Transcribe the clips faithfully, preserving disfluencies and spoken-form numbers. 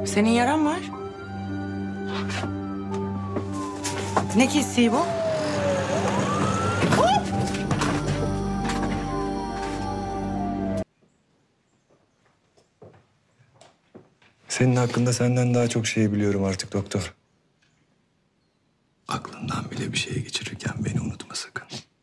Senin yaran var. Ne kesiği bu? Senin hakkında senden daha çok şey biliyorum artık doktor. Aklından bile bir şey geçirirken beni unutma sakın.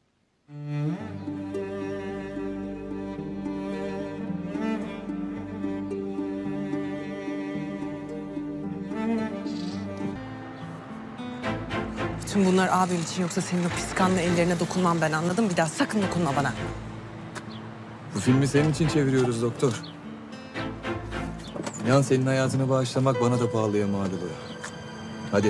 Bütün bunlar abim için, yoksa senin o pis kanlı ellerine dokunmam ben, anladım. Bir daha sakın dokunma bana. Bu filmi senin için çeviriyoruz doktor. İnan senin hayatını bağışlamak bana da pahalıya mal oluyor. Hadi.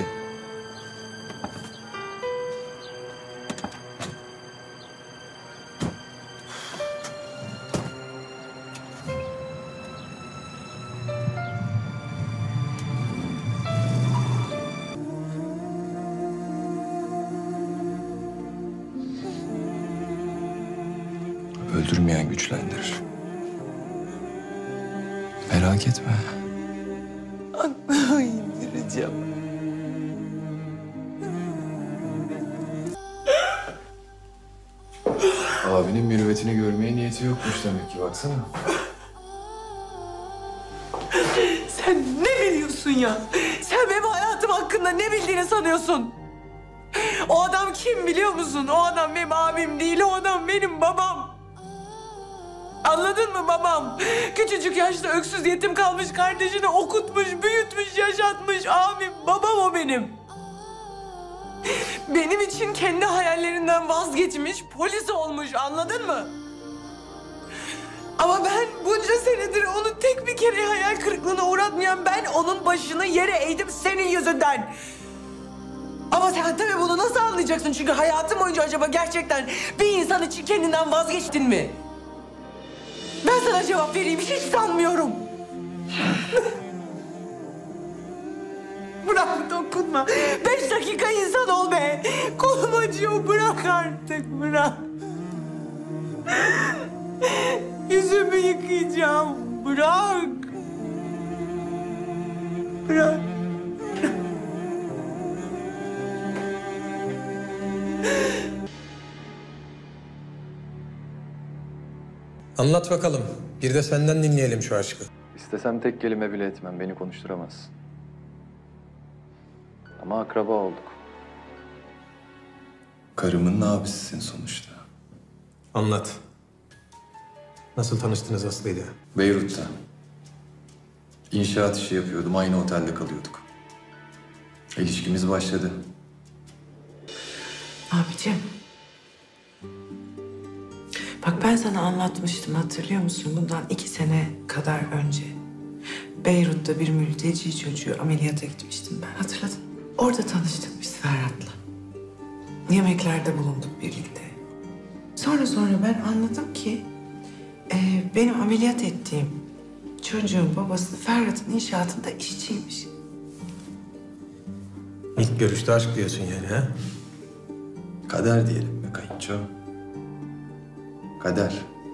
Öldürmeyen güçlendirir. Merak etme. Aklımı indireceğim. Abinin mürüvvetini görmeye niyeti yokmuş demek ki, baksana. Sen ne biliyorsun ya? Sen benim hayatım hakkında ne bildiğini sanıyorsun? O adam kim biliyor musun? O adam benim abim değil, o adam benim babam. Anladın mı babam? Küçücük yaşta öksüz yetim kalmış kardeşini okutmuş, büyütmüş, yaşatmış abim. Babam o benim. Benim için kendi hayallerinden vazgeçmiş, polis olmuş, anladın mı? Ama ben bunca senedir onu tek bir kere hayal kırıklığına uğratmayan, ben onun başını yere eğdim senin yüzünden. Ama sen tabii bunu nasıl anlayacaksın? Çünkü hayatım boyunca acaba gerçekten bir insan için kendinden vazgeçtin mi? Ben sana cevap vereyim, hiç sanmıyorum. Bırak, dokunma. Beş dakika insan ol be. Kolum acıyor, bırak artık, bırak. Yüzümü yıkayacağım, bırak. Bırak. Anlat bakalım. Bir de senden dinleyelim şu aşkı. İstesem tek kelime bile etmem. Beni konuşturamazsın. Ama akraba olduk. Karımın abisisin sonuçta. Anlat. Nasıl tanıştınız Aslı'yla? Beyrut'ta. İnşaat işi yapıyordum. Aynı otelde kalıyorduk. İlişkimiz başladı. Abicim. Bak ben sana anlatmıştım, hatırlıyor musun? Bundan iki sene kadar önce. Beyrut'ta bir mülteci çocuğu ameliyata gitmiştim ben, hatırladın mı? Orada tanıştık biz Ferhat'la. Yemeklerde bulunduk birlikte. Sonra sonra ben anladım ki... E, benim ameliyat ettiğim çocuğun babası Ferhat'ın inşaatında işçiymiş. İlk görüşte aşk diyorsun yani ha? Kader diyelim mi kayınço? Kader.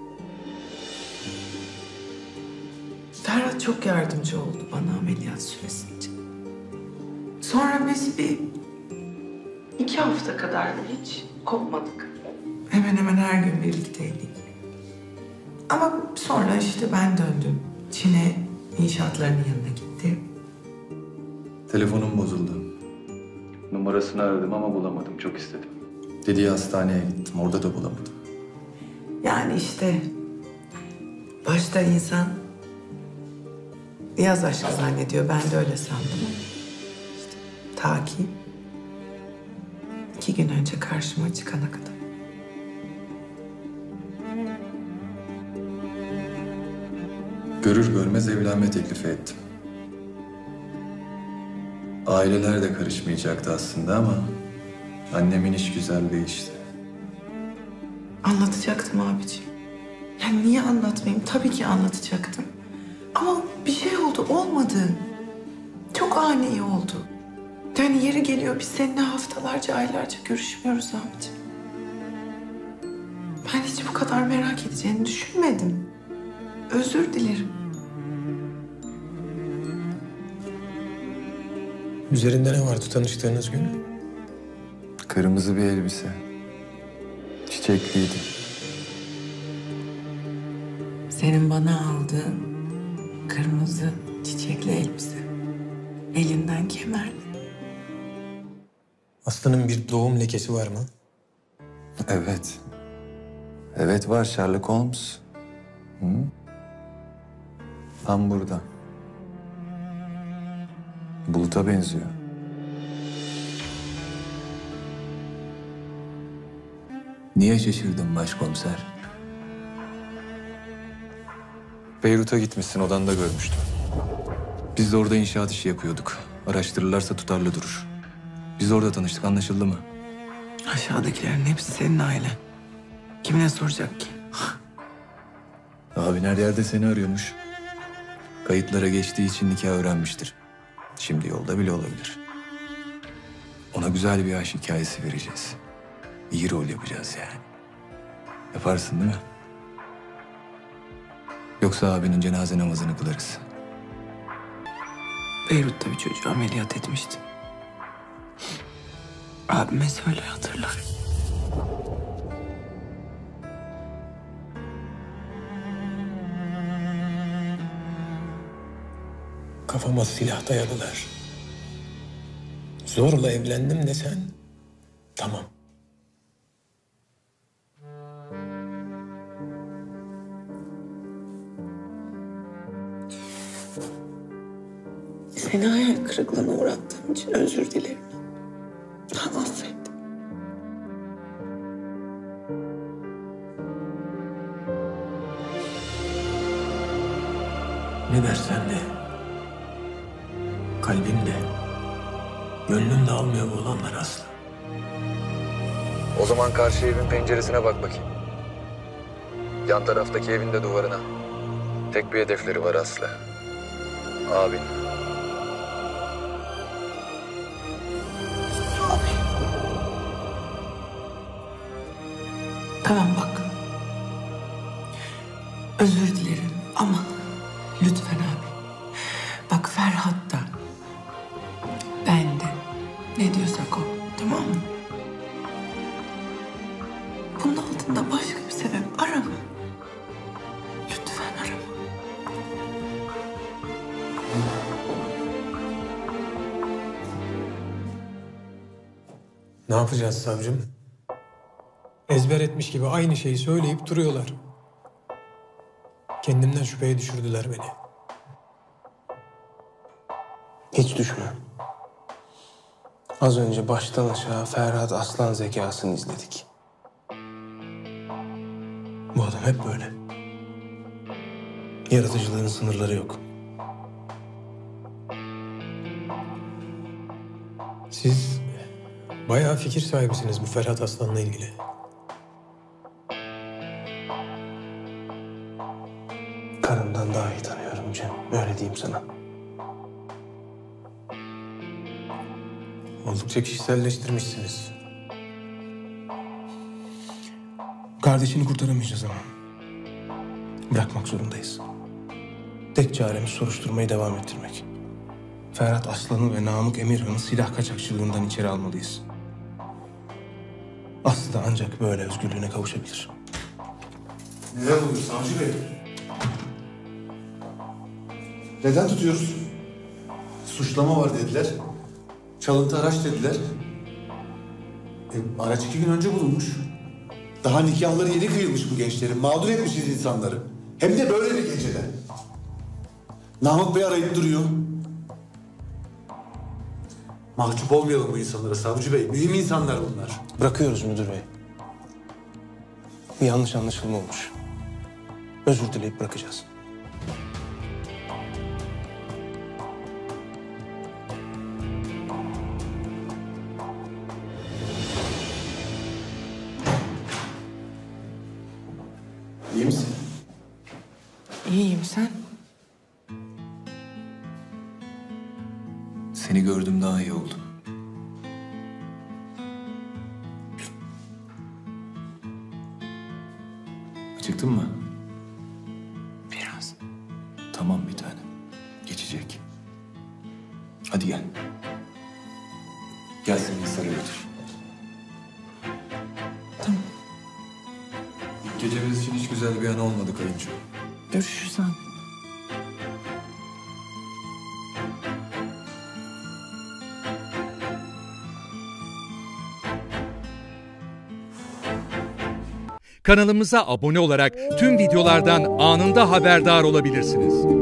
Ferhat çok yardımcı oldu bana ameliyat süresince. Sonra biz bir iki hafta kadar hiç kopmadık. Hemen hemen her gün birlikteydik. Ama sonra işte ben döndüm. Çin'e inşaatlarının yanına gittim. Telefonum bozuldu. Numarasını aradım ama bulamadım. Çok istedim. Dediği hastaneye gittim. Orada da bulamadım. Yani işte başta insan yaz aşkı zannediyor. Ben de öyle sandım. İşte, ta ki iki gün önce karşıma çıkana kadar. Görür görmez evlenme teklifi ettim. Aileler de karışmayacaktı aslında ama annemin iş güzel değişti. Anlatacaktım abiciğim. Yani niye anlatmayayım? Tabii ki anlatacaktım. Ama bir şey oldu, olmadı. Çok ani oldu. Yani yeri geliyor biz seninle haftalarca, aylarca görüşmüyoruz abiciğim. Ben hiç bu kadar merak edeceğini düşünmedim. Özür dilerim. Üzerinde ne vardı tanıştığınız gün? Kırmızı bir elbise. Çiçekliydi. Senin bana aldığın kırmızı çiçekli elbise. Elinden kemerli. Aslı'nın bir doğum lekesi var mı? Evet. Evet var, Sherlock Holmes. Hı? Tam burada. Bulut'a benziyor. Niye şaşırdın başkomiser? Beyrut'a gitmişsin, odanda görmüştüm. Biz de orada inşaat işi yapıyorduk. Araştırırlarsa tutarlı durur. Biz orada tanıştık, anlaşıldı mı? Aşağıdakilerin hepsi senin ailen. Kimine soracak ki? Abin her yerde seni arıyormuş. Kayıtlara geçtiği için nikah öğrenmiştir. Şimdi yolda bile olabilir. Ona güzel bir aşk hikayesi vereceğiz. İyi rol yapacağız yani. Yaparsın değil mi? Yoksa abinin cenaze namazını kılarız. Beyrut'ta bir çocuğu ameliyat etmiştim. Abime söyle hatırlar. Kafama silah dayadılar. Zorla evlendim desen tamam. Seni hayal kırıklığına uğrattığım için özür dilerim. Affet. Ne dersen de. Kalbim de. Gönlüm de almıyor bu olanlar Aslı. O zaman karşı evin penceresine bak bakayım. Yan taraftaki evin de duvarına. Tek bir hedefleri var Aslı. Abin. Tamam bak. Özür dilerim ama lütfen abi. Bak Ferhat da ben de ne diyorsak o, tamam mı? Bunun altında başka bir sebep arama. Lütfen arama. Ne yapacağız savcım? Ezber etmiş gibi aynı şeyi söyleyip duruyorlar. Kendimden şüpheye düşürdüler beni. Hiç düşme. Az önce baştan aşağı Ferhat Aslan zekasını izledik. Bu adam hep böyle. Yaratıcılığın sınırları yok. Siz bayağı fikir sahibisiniz bu Ferhat Aslan'la ilgili. Karımdan daha iyi tanıyorum Cem. Öyle diyeyim sana. Oldukça kişiselleştirmişsiniz. Kardeşini kurtaramayacağız ama. Bırakmak zorundayız. Tek çaremiz soruşturmayı devam ettirmek. Ferhat Aslan'ı ve Namık Emirhan'ı silah kaçakçılığından içeri almalıyız. Aslı da ancak böyle özgürlüğüne kavuşabilir. Neler oluyor Savcı Bey? Neden tutuyoruz? Suçlama var dediler. Çalıntı araç dediler. E, araç iki gün önce bulunmuş. Daha nikahları yeni kıyılmış bu gençlerin. Mağdur etmişiz insanları. Hem de böyle bir gecede. Namık Bey arayıp duruyor. Mahcup olmayalım bu insanlara Savcı Bey. Mühim insanlar bunlar. Bırakıyoruz müdür bey. Bir yanlış anlaşılma olmuş. Özür dileyip bırakacağız. İyi misin? İyiyim sen? Seni gördüm daha iyi oldum. Acıktın mı? Biraz. Tamam bir tane. Geçecek. Hadi gel. Gel seni Hisar'a götür. Tamam. Gecemiz için hiç güzel bir an olmadı kayınço. Görüşürüz abi. Kanalımıza abone olarak tüm videolardan anında haberdar olabilirsiniz.